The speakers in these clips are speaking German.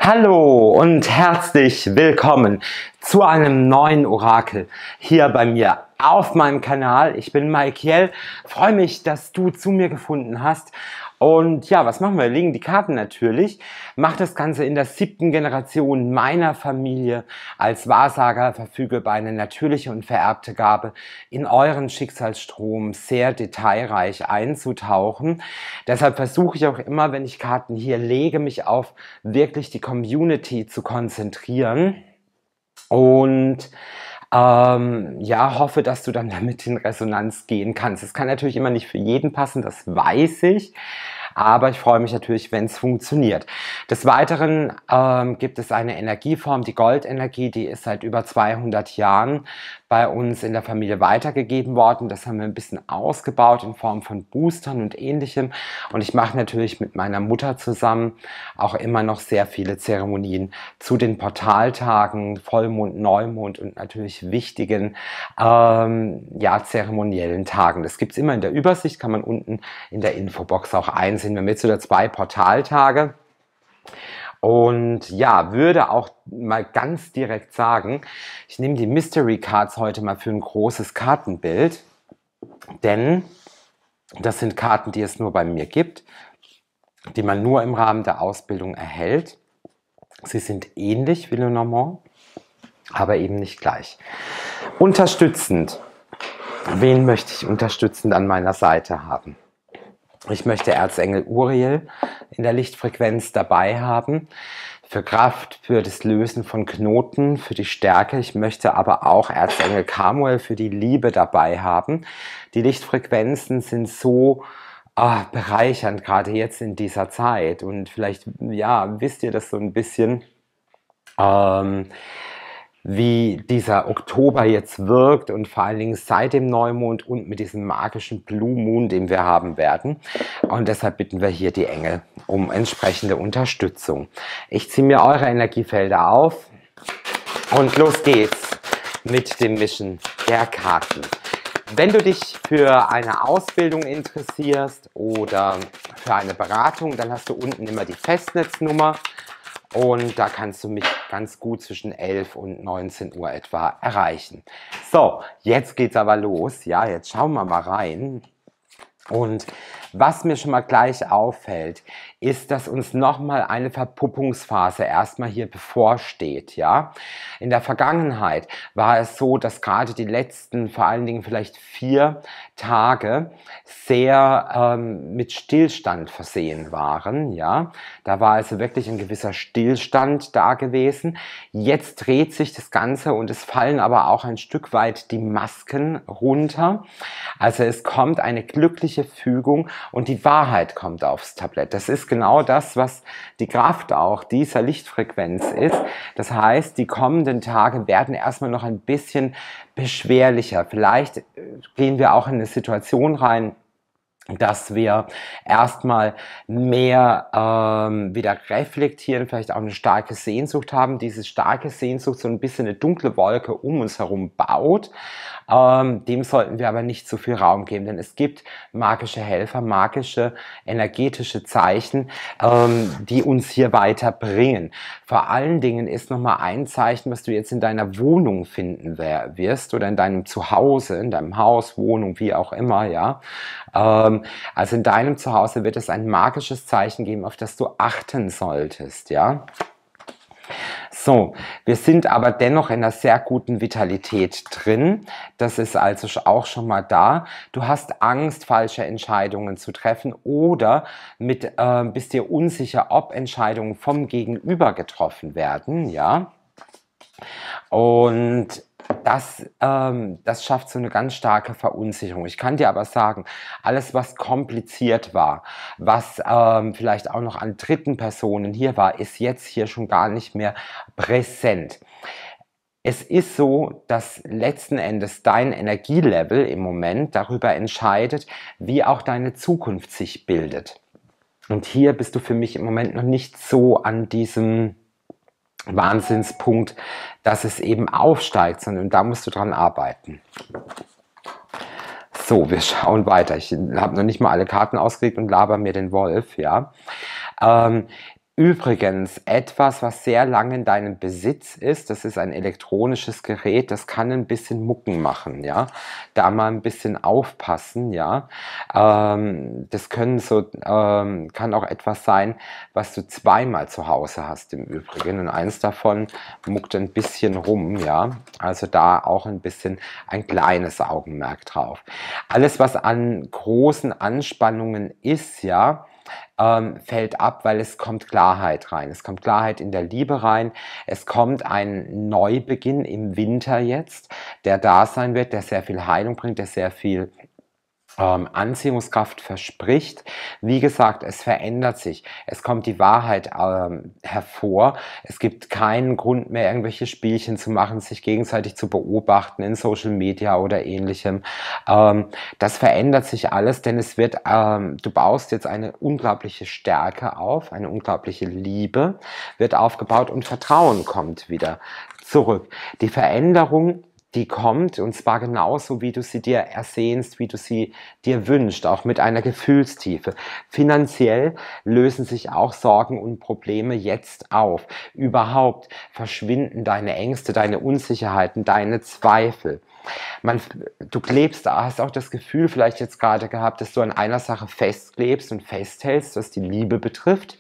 Hallo und herzlich willkommen zu einem neuen Orakel hier bei mir auf meinem Kanal. Ich bin Maikiel, freue mich, dass du zu mir gefunden hast. Und ja, was machen wir? Wir legen die Karten natürlich. Mach das Ganze in der 7. Generation meiner Familie. Als Wahrsager verfüge über eine natürliche und vererbte Gabe, in euren Schicksalsstrom sehr detailreich einzutauchen. Deshalb versuche ich auch immer, wenn ich Karten hier lege, mich auf wirklich die Community zu konzentrieren. Und ja, hoffe, dass du dann damit in Resonanz gehen kannst. Es kann natürlich immer nicht für jeden passen, das weiß ich. Aber ich freue mich natürlich, wenn es funktioniert. Des Weiteren gibt es eine Energieform, die Goldenergie, die ist seit über 200 Jahren bei uns in der Familie weitergegeben worden. Das haben wir ein bisschen ausgebaut in Form von Boostern und Ähnlichem. Und ich mache natürlich mit meiner Mutter zusammen auch immer noch sehr viele Zeremonien zu den Portaltagen, Vollmond, Neumond und natürlich wichtigen ja, zeremoniellen Tagen. Das gibt es immer in der Übersicht, kann man unten in der Infobox auch einsehen. Wir haben jetzt wieder 2 Portaltage. Und ja, würde auch mal ganz direkt sagen, ich nehme die Mystery Cards heute mal für ein großes Kartenbild, denn das sind Karten, die es nur bei mir gibt, die man nur im Rahmen der Ausbildung erhält. Sie sind ähnlich wie Lenormand, aber eben nicht gleich. Unterstützend. Wen möchte ich unterstützend an meiner Seite haben? Ich möchte Erzengel Uriel in der Lichtfrequenz dabei haben, für Kraft, für das Lösen von Knoten, für die Stärke. Ich möchte aber auch Erzengel Chamuel für die Liebe dabei haben. Die Lichtfrequenzen sind so bereichernd, gerade jetzt in dieser Zeit. Und vielleicht, ja, wisst ihr das so ein bisschen, wie dieser Oktober jetzt wirkt und vor allen Dingen seit dem Neumond und mit diesem magischen Blue Moon, den wir haben werden. Und deshalb bitten wir hier die Engel um entsprechende Unterstützung. Ich ziehe mir eure Energiefelder auf und los geht's mit dem Mischen der Karten. Wenn du dich für eine Ausbildung interessierst oder für eine Beratung, dann hast du unten immer die Festnetznummer. Und da kannst du mich ganz gut zwischen 11 und 19 Uhr etwa erreichen. So, jetzt geht's aber los. Ja, jetzt schauen wir mal rein. Und was mir schon mal gleich auffällt, ist, dass uns nochmal eine Verpuppungsphase erstmal hier bevorsteht, ja. In der Vergangenheit war es so, dass gerade die letzten, vor allen Dingen vielleicht 4 Tage sehr mit Stillstand versehen waren, ja. Da war also wirklich ein gewisser Stillstand da gewesen. Jetzt dreht sich das Ganze und es fallen aber auch ein Stück weit die Masken runter. Also es kommt eine glückliche Fügung und die Wahrheit kommt aufs Tablett. Das ist genau das, was die Kraft auch dieser Lichtfrequenz ist. Das heißt, die kommenden Tage werden erstmal noch ein bisschen beschwerlicher. Vielleicht gehen wir auch in eine Situation rein, dass wir erstmal mehr wieder reflektieren, vielleicht auch eine starke Sehnsucht haben. Diese starke Sehnsucht so ein bisschen eine dunkle Wolke um uns herum baut. Dem sollten wir aber nicht zu viel Raum geben, denn es gibt magische Helfer, magische energetische Zeichen, die uns hier weiterbringen. Vor allen Dingen ist nochmal ein Zeichen, was du jetzt in deiner Wohnung finden wirst oder in deinem Zuhause, in deinem Haus, Wohnung, wie auch immer, ja. Also in deinem Zuhause wird es ein magisches Zeichen geben, auf das du achten solltest, ja. So, wir sind aber dennoch in einer sehr guten Vitalität drin. Das ist also auch schon mal da. Du hast Angst, falsche Entscheidungen zu treffen oder bist dir unsicher, ob Entscheidungen vom Gegenüber getroffen werden, ja. Und das schafft so eine ganz starke Verunsicherung. Ich kann dir aber sagen, alles, was kompliziert war, was vielleicht auch noch an dritten Personen hier war, ist jetzt hier schon gar nicht mehr präsent. Es ist so, dass letzten Endes dein Energielevel im Moment darüber entscheidet, wie auch deine Zukunft sich bildet. Und hier bist du für mich im Moment noch nicht so an diesem Wahnsinnspunkt, dass es eben aufsteigt, sondern da musst du dran arbeiten. So, wir schauen weiter. Ich habe noch nicht mal alle Karten ausgelegt und laber mir den Wolf, ja. Übrigens, etwas, was sehr lange in deinem Besitz ist, das ist ein elektronisches Gerät, das kann ein bisschen Mucken machen, ja. Da mal ein bisschen aufpassen, ja. Das kann auch etwas sein, was du zweimal zu Hause hast im Übrigen. Und eins davon muckt ein bisschen rum, ja. Also da auch ein bisschen ein kleines Augenmerk drauf. Alles, was an großen Anspannungen ist, ja, fällt ab, weil es kommt Klarheit rein. Es kommt Klarheit in der Liebe rein. Es kommt ein Neubeginn im Winter jetzt, der da sein wird, der sehr viel Heilung bringt, der sehr viel Anziehungskraft verspricht. Wie gesagt, es verändert sich. Es kommt die Wahrheit hervor. Es gibt keinen Grund mehr, irgendwelche Spielchen zu machen, sich gegenseitig zu beobachten in Social Media oder ähnlichem. Das verändert sich alles, denn du baust jetzt eine unglaubliche Stärke auf, eine unglaubliche Liebe wird aufgebaut und Vertrauen kommt wieder zurück. Die Veränderung, die kommt, und zwar genauso, wie du sie dir ersehnst, wie du sie dir wünschst, auch mit einer Gefühlstiefe. Finanziell lösen sich auch Sorgen und Probleme jetzt auf. Überhaupt verschwinden deine Ängste, deine Unsicherheiten, deine Zweifel. Du hast auch das Gefühl vielleicht jetzt gerade gehabt, dass du an einer Sache festklebst und festhältst, was die Liebe betrifft,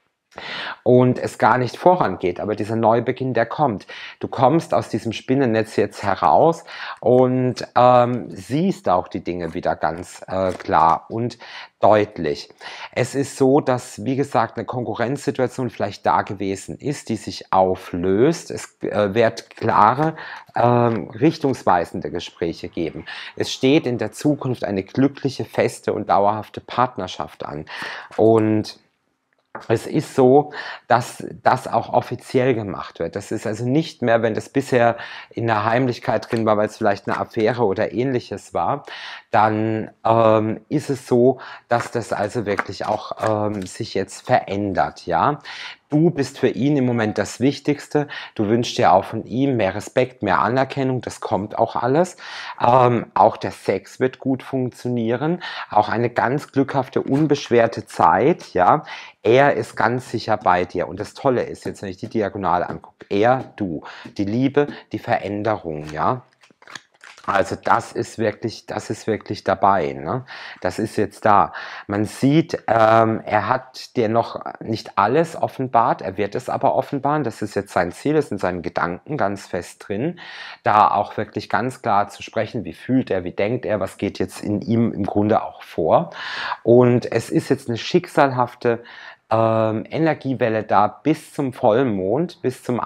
und es gar nicht vorangeht, aber dieser Neubeginn, der kommt. Du kommst aus diesem Spinnennetz jetzt heraus und siehst auch die Dinge wieder ganz klar und deutlich. Es ist so, dass, wie gesagt, eine Konkurrenzsituation vielleicht da gewesen ist, die sich auflöst. Es wird klare, richtungsweisende Gespräche geben. Es steht in der Zukunft eine glückliche, feste und dauerhafte Partnerschaft an. Und es ist so, dass das auch offiziell gemacht wird. Das ist also nicht mehr, wenn das bisher in der Heimlichkeit drin war, weil es vielleicht eine Affäre oder ähnliches war, dann ist es so, dass das also wirklich auch sich jetzt verändert, ja. Du bist für ihn im Moment das Wichtigste. Du wünschst dir auch von ihm mehr Respekt, mehr Anerkennung. Das kommt auch alles. Auch der Sex wird gut funktionieren. Auch eine ganz glückhafte, unbeschwerte Zeit. Ja, er ist ganz sicher bei dir. Und das Tolle ist jetzt, wenn ich die Diagonale angucke, er, du, die Liebe, die Veränderung. Ja. Also das ist wirklich dabei, ne? Das ist jetzt da. Man sieht, er hat dir noch nicht alles offenbart, er wird es aber offenbaren. Das ist jetzt sein Ziel, ist in seinen Gedanken ganz fest drin, da auch wirklich ganz klar zu sprechen, wie fühlt er, wie denkt er, was geht jetzt in ihm im Grunde auch vor. Und es ist jetzt eine schicksalhafte Energiewelle da bis zum Vollmond, bis zum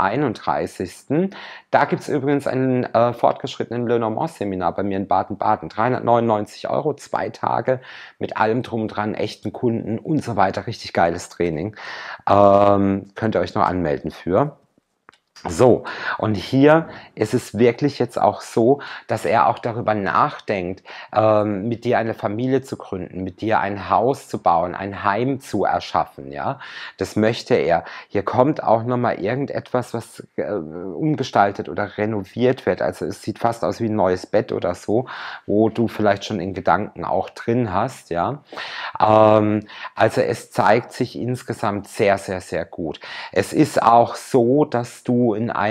31. Da gibt es übrigens einen fortgeschrittenen Lenormand-Seminar bei mir in Baden-Baden. 399 €, 2 Tage mit allem drum und dran, echten Kunden und so weiter. Richtig geiles Training. Könnt ihr euch noch anmelden für. So, und hier ist es wirklich jetzt auch so, dass er auch darüber nachdenkt, mit dir eine Familie zu gründen, mit dir ein Haus zu bauen, ein Heim zu erschaffen, ja. Das möchte er. Hier kommt auch nochmal irgendetwas, was umgestaltet oder renoviert wird. Also es sieht fast aus wie ein neues Bett oder so, wo du vielleicht schon in Gedanken auch drin hast, ja. Also es zeigt sich insgesamt sehr, sehr, sehr gut. Es ist auch so, dass du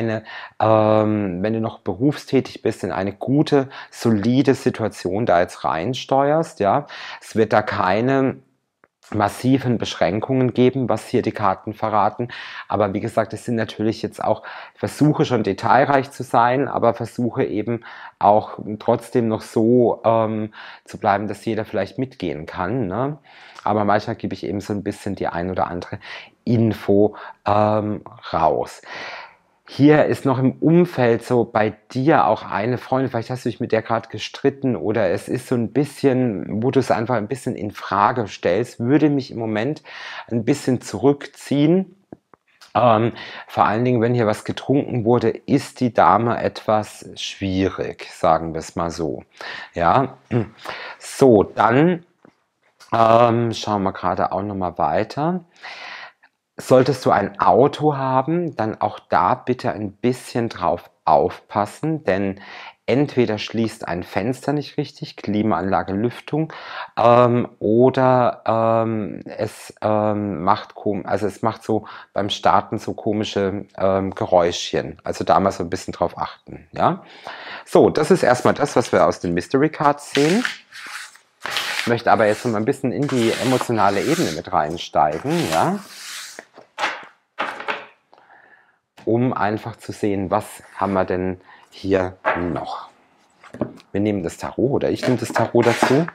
wenn du noch berufstätig bist, in eine gute, solide Situation da jetzt reinsteuerst, ja. Es wird da keine massiven Beschränkungen geben, was hier die Karten verraten. Aber wie gesagt, es sind natürlich jetzt auch Versuche, schon detailreich zu sein, aber Versuche eben auch trotzdem noch so zu bleiben, dass jeder vielleicht mitgehen kann, ne? Aber manchmal gebe ich eben so ein bisschen die ein oder andere Info raus. Hier ist noch im Umfeld so bei dir auch eine Freundin, vielleicht hast du dich mit der gerade gestritten oder es ist so ein bisschen, wo du es einfach ein bisschen in Frage stellst, würde mich im Moment ein bisschen zurückziehen. Vor allen Dingen, wenn hier was getrunken wurde, ist die Dame etwas schwierig, sagen wir es mal so. Ja, so, dann schauen wir gerade auch noch mal weiter. Solltest du ein Auto haben, dann auch da bitte ein bisschen drauf aufpassen, denn entweder schließt ein Fenster nicht richtig, Klimaanlage, Lüftung, oder es macht so beim Starten so komische Geräuschchen. Also da mal so ein bisschen drauf achten. Ja? So, das ist erstmal das, was wir aus den Mystery Cards sehen. Ich möchte aber jetzt mal ein bisschen in die emotionale Ebene mit reinsteigen, ja? Um einfach zu sehen, was haben wir denn hier noch. Wir nehmen das Tarot oder ich nehme das Tarot dazu.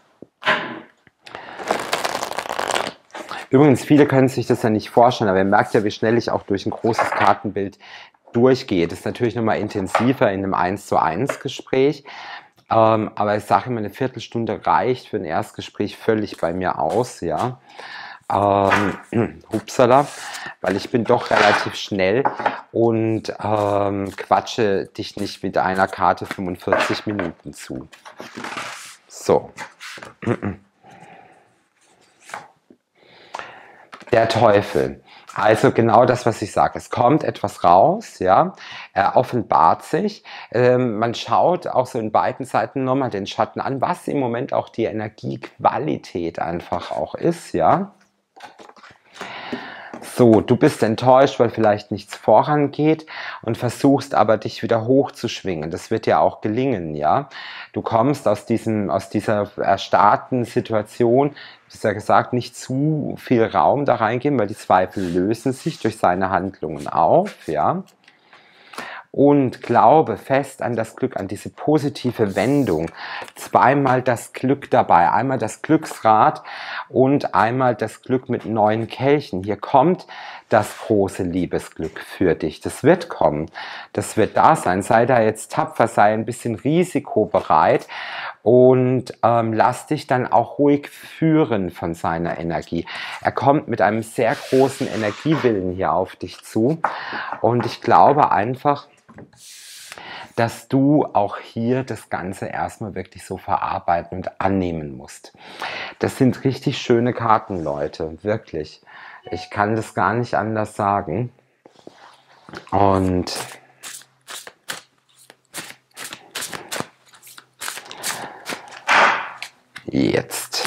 Übrigens, viele können sich das ja nicht vorstellen, aber ihr merkt ja, wie schnell ich auch durch ein großes Kartenbild durchgehe. Das ist natürlich nochmal intensiver in einem 1:1 Gespräch. Aber ich sage immer, eine Viertelstunde reicht für ein Erstgespräch völlig bei mir aus, ja. Hupsala, weil ich bin doch relativ schnell und quatsche dich nicht mit einer Karte 45 Minuten zu. So. Der Teufel. Also genau das, was ich sage. Es kommt etwas raus, ja, er offenbart sich. Man schaut auch so in beiden Seiten nochmal den Schatten an, was im Moment auch die Energiequalität einfach auch ist, ja. So, du bist enttäuscht, weil vielleicht nichts vorangeht und versuchst aber, dich wieder hochzuschwingen. Das wird dir auch gelingen, ja. Du kommst aus dieser erstarrten Situation, du hast ja gesagt, nicht zu viel Raum da reingeben, weil die Zweifel lösen sich durch seine Handlungen auf, ja. Und glaube fest an das Glück, an diese positive Wendung. Zweimal das Glück dabei. Einmal das Glücksrad und einmal das Glück mit 9 Kelchen. Hier kommt das große Liebesglück für dich. Das wird kommen. Das wird da sein. Sei da jetzt tapfer, sei ein bisschen risikobereit und lass dich dann auch ruhig führen von seiner Energie. Er kommt mit einem sehr großen Energiewillen hier auf dich zu. Und ich glaube einfach, dass du auch hier das Ganze erstmal wirklich so verarbeiten und annehmen musst. Das sind richtig schöne Karten, Leute, wirklich. Ich kann das gar nicht anders sagen. Und jetzt.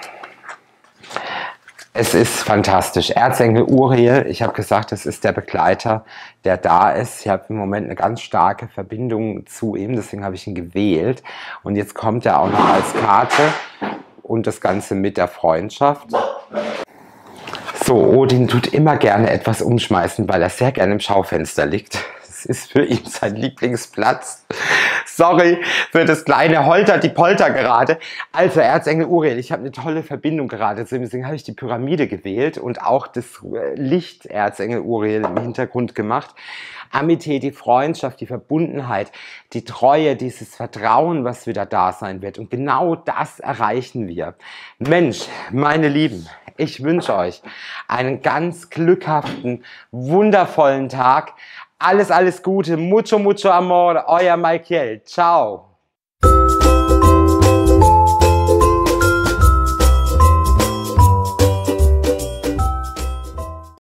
Es ist fantastisch. Erzengel Uriel, ich habe gesagt, es ist der Begleiter, der da ist. Ich habe im Moment eine ganz starke Verbindung zu ihm, deswegen habe ich ihn gewählt. Und jetzt kommt er auch noch als Karte und das Ganze mit der Freundschaft. So, Odin tut immer gerne etwas umschmeißen, weil er sehr gerne im Schaufenster liegt. Das ist für ihn sein Lieblingsplatz. Sorry für das kleine die Polter gerade. Also Erzengel Uriel, ich habe eine tolle Verbindung gerade zu ihm, deswegen habe ich die Pyramide gewählt und auch das Licht Erzengel Uriel im Hintergrund gemacht. Amite, die Freundschaft, die Verbundenheit, die Treue, dieses Vertrauen, was wieder da sein wird. Und genau das erreichen wir. Mensch, meine Lieben, ich wünsche euch einen ganz glückhaften, wundervollen Tag. Alles, alles Gute. Mucho, mucho amor. Euer Malkiel. Ciao.